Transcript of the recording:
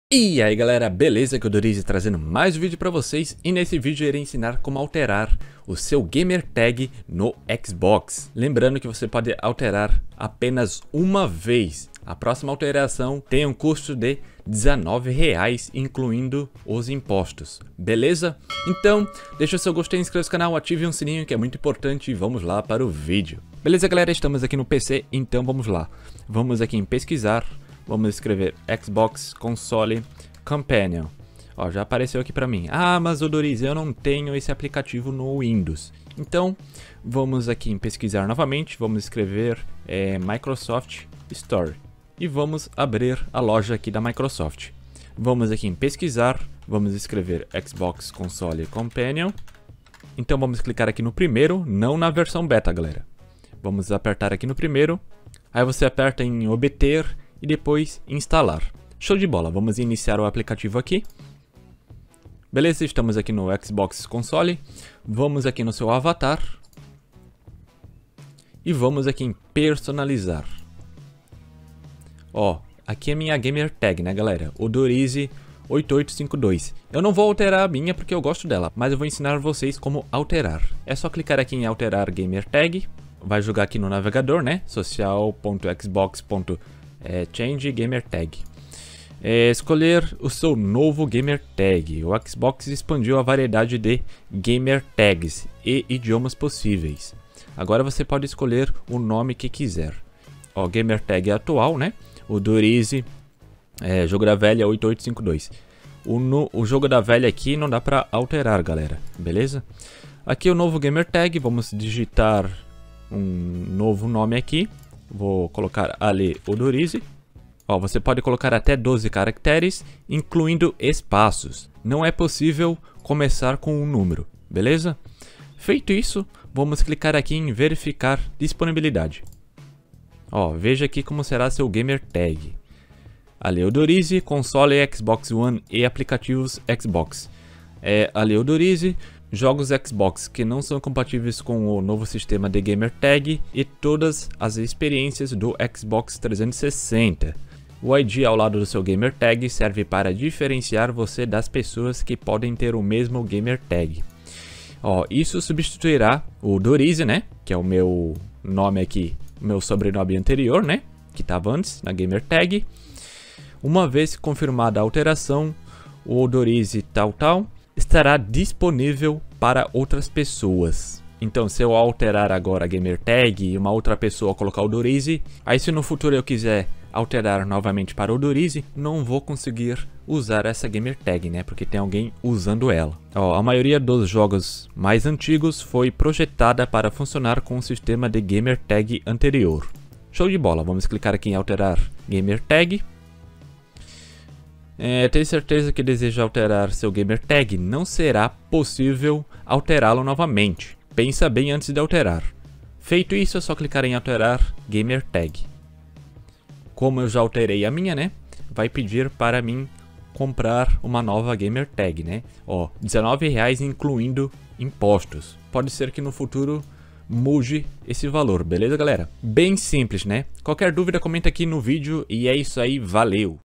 E aí galera, beleza? Que eu Dorize trazendo mais um vídeo pra vocês, e nesse vídeo eu irei ensinar como alterar o seu gamer tag no Xbox. Lembrando que você pode alterar apenas uma vez. A próxima alteração tem um custo de R$19, incluindo os impostos, beleza? Então, deixa o seu gostei, inscreva-se no canal, ative o sininho que é muito importante e vamos lá para o vídeo. Beleza galera, estamos aqui no PC, então vamos lá. Vamos aqui em pesquisar. Vamos escrever Xbox Console Companion. Ó, já apareceu aqui pra mim. Ah, mas Dorize, eu não tenho esse aplicativo no Windows. Então, vamos aqui em pesquisar novamente. Vamos escrever Microsoft Store. E vamos abrir a loja aqui da Microsoft. Vamos aqui em pesquisar. Vamos escrever Xbox Console Companion. Então vamos clicar aqui no primeiro, não na versão beta, galera. Vamos apertar aqui no primeiro. Aí você aperta em obter e depois instalar. Show de bola, vamos iniciar o aplicativo aqui. Beleza, estamos aqui no Xbox Console. Vamos aqui no seu avatar. E vamos aqui em personalizar. Ó, aqui é minha gamer tag, né galera? O Dorize 8852. Eu não vou alterar a minha porque eu gosto dela, mas eu vou ensinar vocês como alterar. É só clicar aqui em alterar gamer tag. Vai jogar aqui no navegador, né? social.xbox.change gamer tag. Escolher o seu novo gamer tag. O Xbox expandiu a variedade de gamer tags e idiomas possíveis. Agora você pode escolher o nome que quiser. Ó, gamer tag atual, né? O Dorize Jogo da Velha 8852. O Jogo da Velha aqui não dá pra alterar, galera. Beleza? Aqui o novo gamer tag. Vamos digitar um novo nome aqui. Vou colocar ali o Dorize. Ó, você pode colocar até 12 caracteres, incluindo espaços. Não é possível começar com um número, beleza? Feito isso, vamos clicar aqui em verificar disponibilidade. Ó, veja aqui como será seu gamer tag. Ali o Dorize, console Xbox One e aplicativos Xbox. Ali o Dorize, jogos Xbox que não são compatíveis com o novo sistema de gamer tag e todas as experiências do Xbox 360. O ID ao lado do seu gamer tag serve para diferenciar você das pessoas que podem ter o mesmo gamer tag. Ó, isso substituirá o Dorize, né? Que é o meu nome aqui, meu sobrenome anterior, né? Que estava antes na gamer tag. Uma vez confirmada a alteração, o Dorize tal estará disponível para outras pessoas. Então, se eu alterar agora a gamer tag e uma outra pessoa colocar o Dorize, aí se no futuro eu quiser alterar novamente para o Dorize, não vou conseguir usar essa gamer tag, né? Porque tem alguém usando ela. Ó, a maioria dos jogos mais antigos foi projetada para funcionar com o sistema de gamer tag anterior. Show de bola, vamos clicar aqui em alterar gamer tag. Tenho certeza que deseja alterar seu gamer tag, não será possível alterá-lo novamente. Pensa bem antes de alterar. Feito isso, é só clicar em alterar gamer tag. Como eu já alterei a minha, né? Vai pedir para mim comprar uma nova gamer tag, né? Ó, R$19 incluindo impostos. Pode ser que no futuro mude esse valor, beleza galera? Bem simples, né? Qualquer dúvida comenta aqui no vídeo e é isso aí, valeu!